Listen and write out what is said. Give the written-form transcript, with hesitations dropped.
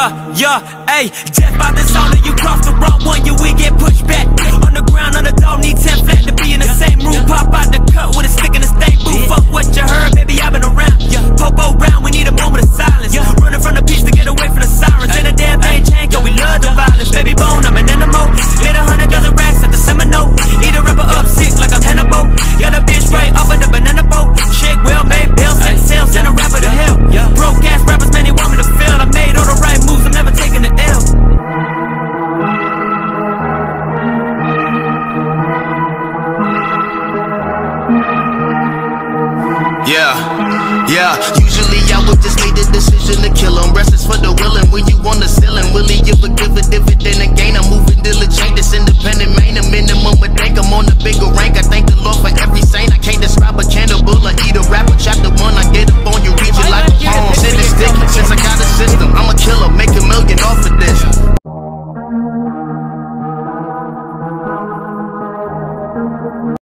Ayy, just by the zone, you cross the wrong one, you will get pushed back. On the ground, on the dog, need 10 flat to be in the same room. Pop out the cut with a stick in the stain booth. Fuck what you heard, baby, I've been around. Popo round, we need a moment of silence. Running from the peace to get away from the sirens. Ain't a damn thing change, yo, we love the violence. Baby bone, I'm an animal. Made 100 dozen racks at the Seminole. Eat a rapper up sick like I'm Hannibal. Yeah, the bitch right off of the banana boat. Shake well made bills, sex sales, send a rapper to hell. Broke ass rappers, man, they want me to fail. I made all the right moves, I'm never taking the L. Yeah, usually I would just make the decision to kill him. Rest is for the willing when you on the ceiling.